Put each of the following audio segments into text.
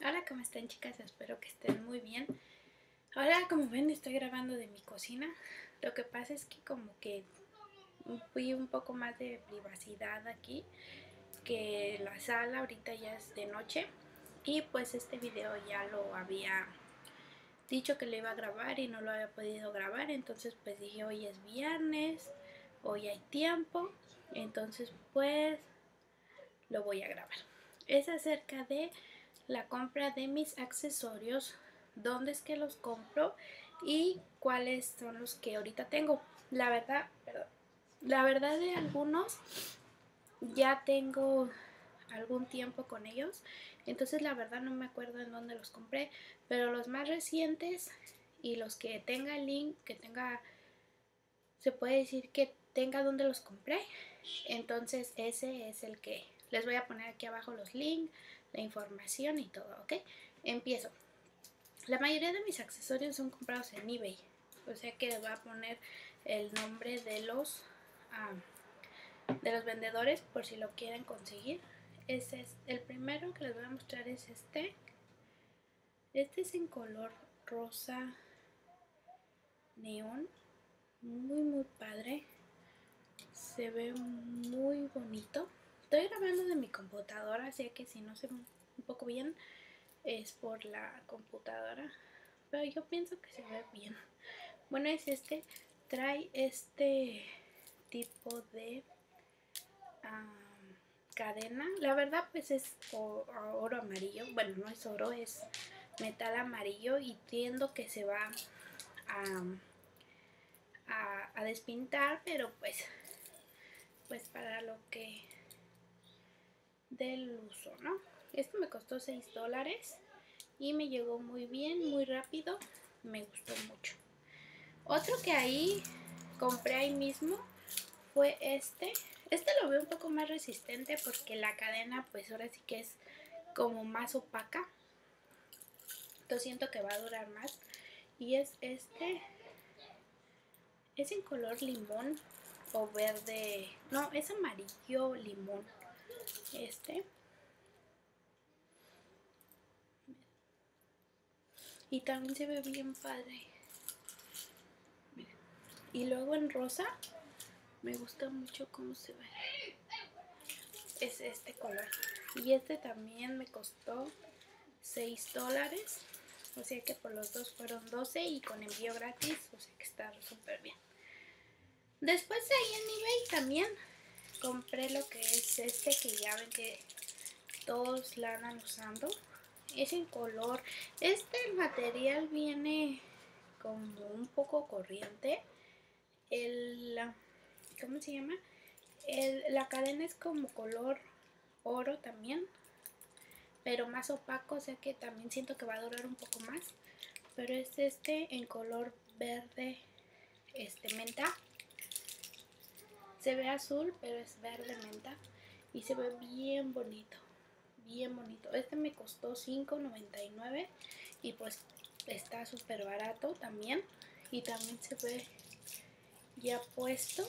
Hola, ¿cómo están, chicas? Espero que estén muy bien. Ahora, como ven, estoy grabando de mi cocina. Lo que pasa es que como que fui un poco más de privacidad aquí, que la sala ahorita ya es de noche. Y pues este video ya lo había dicho que lo iba a grabar y no lo había podido grabar. Entonces pues dije, hoy es viernes, hoy hay tiempo. Entonces pues lo voy a grabar. Es acerca de la compra de mis accesorios, dónde es que los compro y cuáles son los que ahorita tengo. La verdad de algunos ya tengo algún tiempo con ellos, entonces la verdad no me acuerdo en dónde los compré, pero los más recientes y los que tenga el link, se puede decir que tenga donde los compré, entonces ese es el que les voy a poner aquí abajo los links, la información y todo, ¿ok? Empiezo. La mayoría de mis accesorios son comprados en eBay, o sea que les voy a poner el nombre de los vendedores por si lo quieren conseguir. Ese es el primero que les voy a mostrar, es este. Este es en color rosa neón, muy padre, se ve muy bonito. Estoy grabando de mi computadora, así que si no se ve un poco bien es por la computadora, pero yo pienso que se ve bien. Bueno, es este, trae este tipo de cadena. La verdad pues es oro amarillo, bueno, no es oro, es metal amarillo y entiendo que se va a, a despintar, pero pues para lo que del uso, ¿no? Esto me costó $6 y me llegó muy bien, muy rápido, me gustó mucho. Otro que ahí compré ahí mismo fue este. Este lo veo un poco más resistente porque la cadena pues ahora sí que es como más opaca. Entonces siento que va a durar más. Y es este. Es en color limón o verde. No, es amarillo limón. Este. Y también se ve bien padre. Y luego en rosa. Me gusta mucho cómo se ve. Es este color. Y este también me costó $6. O sea que por los dos fueron 12 y con envío gratis. O sea que está súper bien. Después ahí en eBay también compré lo que es este, que ya ven que todos la andan usando. Es en color. El material viene como un poco corriente. ¿Cómo se llama? La cadena es como color oro también, pero más opaco, o sea que también siento que va a durar un poco más. Pero es este en color verde, menta. Se ve azul, pero es verde menta y se ve bien bonito, bien bonito. Este me costó $5.99 y pues está súper barato también. Y también se ve ya puesto.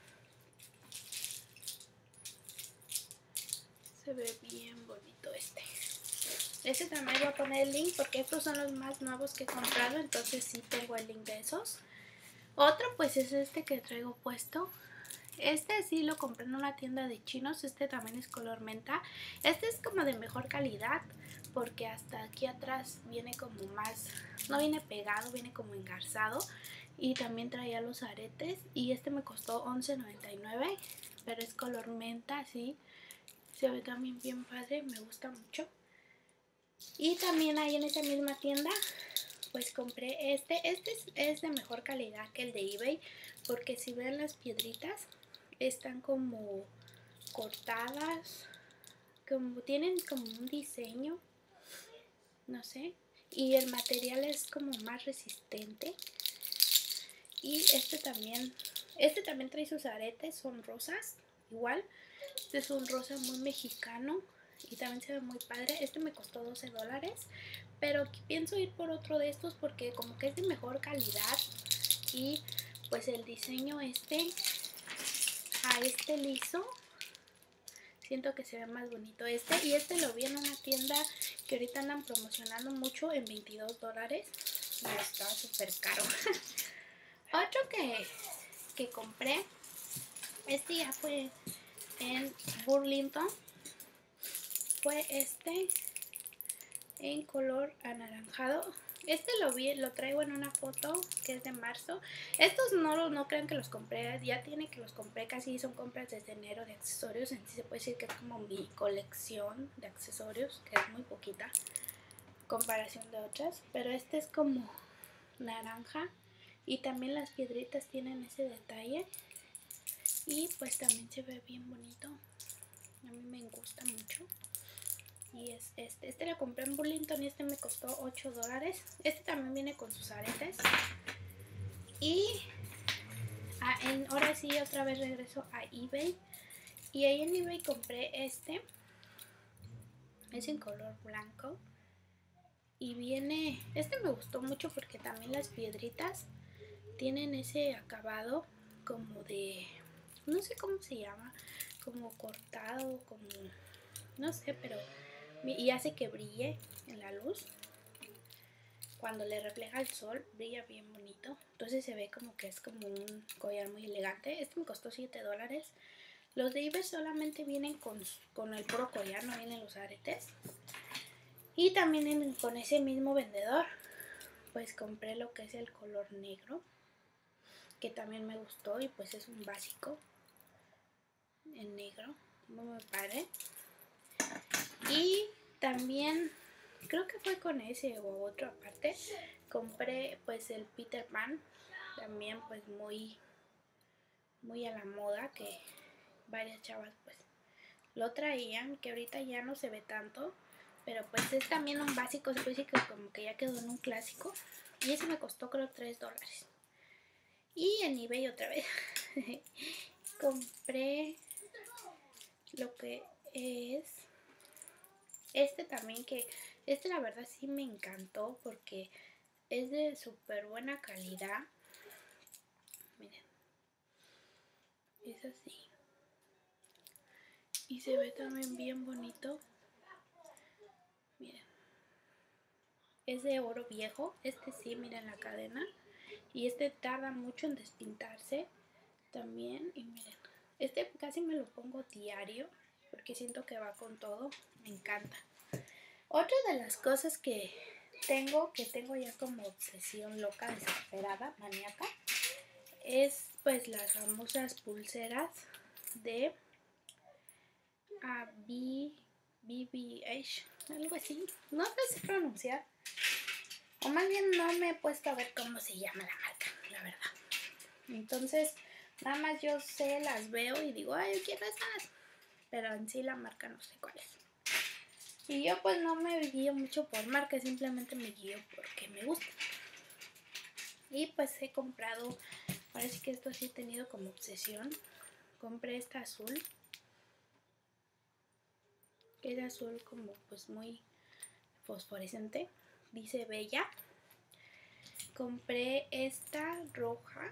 Se ve bien bonito este. Este también voy a poner el link porque estos son los más nuevos que he comprado, entonces sí tengo el link de esos. Otro pues es este que traigo puesto. Este sí lo compré en una tienda de chinos. Este también es color menta. Este es como de mejor calidad porque hasta aquí atrás viene como más, no viene pegado, viene como engarzado. Y también traía los aretes y este me costó $11.99, pero es color menta, así. Se ve también bien padre, me gusta mucho. Y también ahí en esa misma tienda pues compré este es de mejor calidad que el de eBay, porque si ven las piedritas están como cortadas, como tienen como un diseño, no sé, y el material es como más resistente. Y este también trae sus aretes, son rosas, igual. Este es un rosa muy mexicano y también se ve muy padre. Este me costó $12, pero pienso ir por otro de estos porque como que es de mejor calidad. Y pues el diseño a este liso Siento que se ve más bonito este. Y este lo vi en una tienda que ahorita andan promocionando mucho en $22. Y está súper caro. Otro que compré, este ya fue en Burlington, fue este en color anaranjado. Este lo traigo en una foto que es de marzo. Estos no crean que los compré, ya tiene que los compré casi, son compras desde enero de accesorios. En sí se puede decir que es como mi colección de accesorios, que es muy poquita comparación de otras. Pero este es como naranja y también las piedritas tienen ese detalle. Y pues también se ve bien bonito. A mí me gusta mucho. Y es este lo compré en Burlington y este me costó $8. Este también viene con sus aretes. Y ahora sí otra vez regreso a eBay. Y ahí en eBay compré este. Es en color blanco. Y viene, este me gustó mucho porque también las piedritas tienen ese acabado como de, no sé cómo se llama, como cortado, como, no sé, pero, y hace que brille en la luz. Cuando le refleja el sol, brilla bien bonito. Entonces se ve como que es como un collar muy elegante. Este me costó $7. Los de eBay solamente vienen con el puro collar, no vienen los aretes. Y también con ese mismo vendedor, pues compré lo que es el color negro, que también me gustó y pues es un básico en negro, muy padre. Y también creo que fue con ese o otro aparte, compré pues el Peter Pan, también pues muy a la moda, que varias chavas pues lo traían, que ahorita ya no se ve tanto, pero pues es también un básico, se puede decir que como que ya quedó en un clásico. Y ese me costó creo $3. Y en eBay otra vez compré lo que es este también, que este la verdad sí me encantó porque es de súper buena calidad. Miren, es así y se ve también bien bonito. Miren, es de oro viejo. Este sí, miren la cadena, y este tarda mucho en despintarse también. Y miren, este casi me lo pongo diario porque siento que va con todo, me encanta. Otra de las cosas que tengo ya como obsesión loca, desesperada, maníaca, es pues las famosas pulseras de BBH, algo así, no lo sé pronunciar, o más bien no me he puesto a ver cómo se llama la marca, la verdad. Entonces nada más yo sé, las veo y digo, ay, yo quiero esas, pero en sí la marca no sé cuál es. Y yo pues no me guío mucho por marca, simplemente me guío porque me gusta. Y pues he comprado, parece que esto sí he tenido como obsesión. Compré esta azul, que es azul como pues muy fosforescente, dice Bella. Compré esta roja,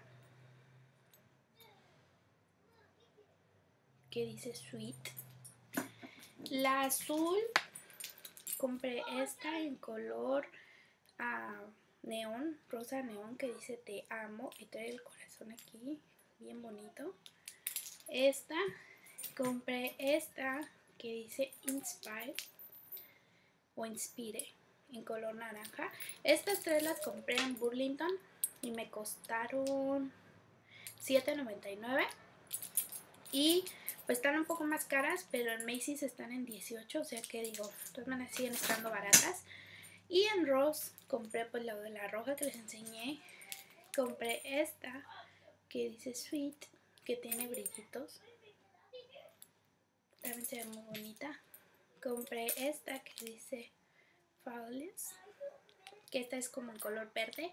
que dice Sweet. La azul, compré esta en color neón, rosa neón, que dice Te amo, y trae el corazón aquí, bien bonito. Esta, compré esta que dice Inspire o Inspire, en color naranja. Estas tres las compré en Burlington y me costaron $7.99. Y pues están un poco más caras, pero en Macy's están en 18, o sea que digo, de todas maneras siguen estando baratas. Y en Ross compré pues la de la roja que les enseñé. Compré esta que dice Sweet, que tiene brillitos, también se ve muy bonita. Compré esta que dice Flawless, que esta es como en color verde.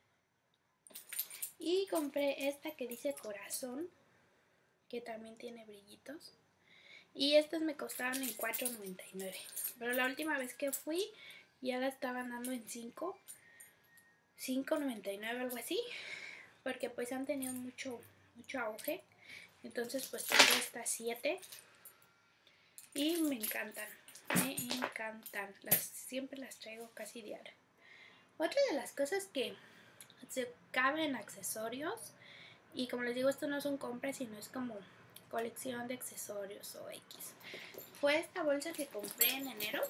Y compré esta que dice Corazón, que también tiene brillitos. Y estas me costaron en $4.99. Pero la última vez que fui ya la estaban dando en $5.99, algo así. Porque pues han tenido mucho auge. Entonces pues tengo estas 7. y me encantan, siempre las traigo casi diario. Otra de las cosas que se cabe en accesorios, y como les digo, esto no son compras, sino es como colección de accesorios o X, fue esta bolsa que compré en enero,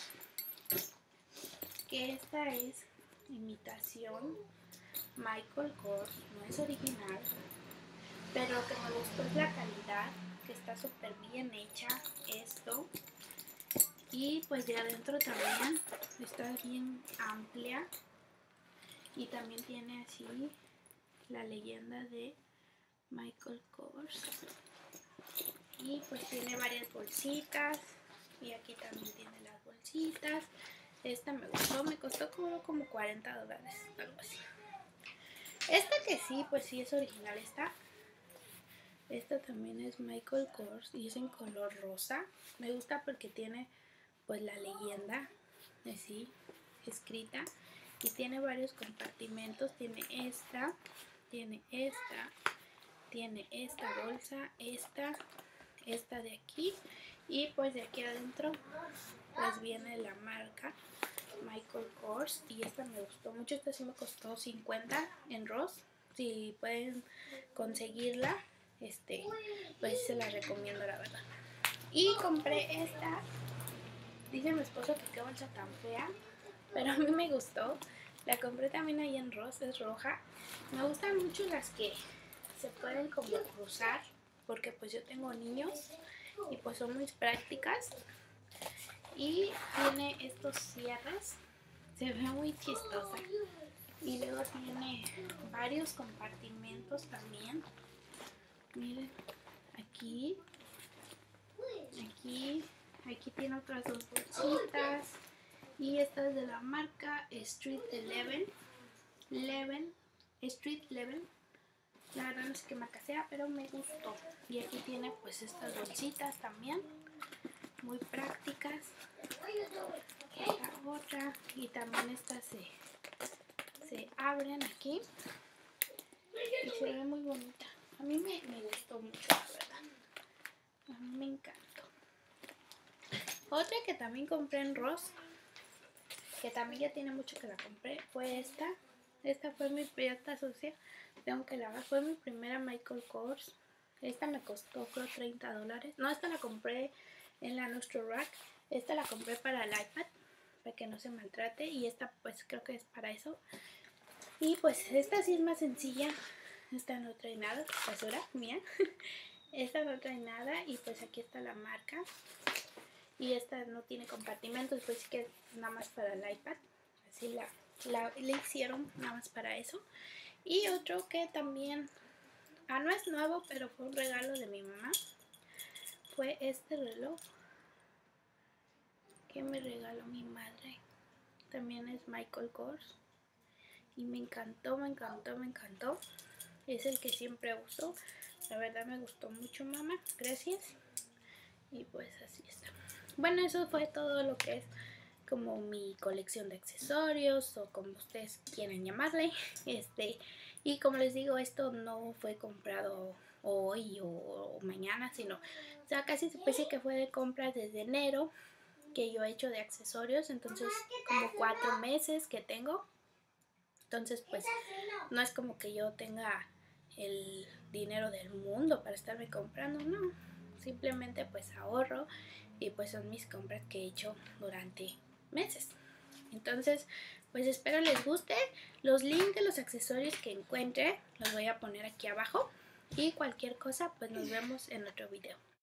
que esta es imitación Michael Kors, no es original, pero lo que me gustó es la calidad, que está súper bien hecha esto, y pues de adentro también está bien amplia, y también tiene así la leyenda de Michael Kors, y pues tiene varias bolsitas, y aquí también tiene las bolsitas. Esta me gustó, me costó como $40, algo así. Esta que sí, pues sí es original. Esta también es Michael Kors y es en color rosa. Me gusta porque tiene pues la leyenda así escrita, y tiene varios compartimentos. Tiene esta bolsa, esta de aquí, y pues de aquí adentro pues viene la marca Michael Kors, y esta me gustó mucho. Esta sí me costó 50 en Ross. Si pueden conseguirla, pues se la recomiendo, la verdad. Y compré esta. Dice mi esposo que qué bolsa tan fea, pero a mí me gustó. La compré también ahí en Ross, es roja. Me gustan mucho las que se pueden como cruzar, porque pues yo tengo niños y pues son muy prácticas. Y tiene estos cierres, se ve muy chistosa. Y luego tiene varios compartimentos también. Miren, aquí tiene otras dos bolsitas. Y esta es de la marca Street Level. La verdad no sé qué marca sea, pero me gustó. Y aquí tiene pues estas bolsitas también, muy prácticas. Esta otra, y también estas se abren aquí y se ve muy bonita. A mí me gustó mucho, la verdad. A mí me encantó. Otra que también compré en Ross, que también ya tiene mucho que la compré, fue esta. Esta fue mi primera sucia, tengo que lavar. Fue mi primera Michael Kors. Esta me costó creo $30. No, esta la compré en la Nordstrom Rack. Esta la compré para el iPad, para que no se maltrate, y esta pues creo que es para eso. Y pues esta sí es más sencilla. Esta no trae nada, basura mía. Esta no trae nada, y pues aquí está la marca. Y esta no tiene compartimentos, pues sí que es nada más para el iPad. Así le hicieron nada más para eso. Y otro que también, no es nuevo, pero fue un regalo de mi mamá, fue este reloj que me regaló mi madre. También es Michael Kors y me encantó. Es el que siempre uso. La verdad me gustó mucho, mamá, gracias. Y pues así está. Bueno, eso fue todo lo que es como mi colección de accesorios, o como ustedes quieran llamarle. Y como les digo, esto no fue comprado hoy o mañana, sino, o sea, casi se puede decir que fue de compras desde enero, que yo he hecho de accesorios. Entonces como 4 meses que tengo. Entonces pues no es como que yo tenga el dinero del mundo para estarme comprando, no. Simplemente pues ahorro, y pues son mis compras que he hecho durante meses. Entonces pues espero les guste. Los links de los accesorios que encuentre los voy a poner aquí abajo, y cualquier cosa pues nos vemos en otro video.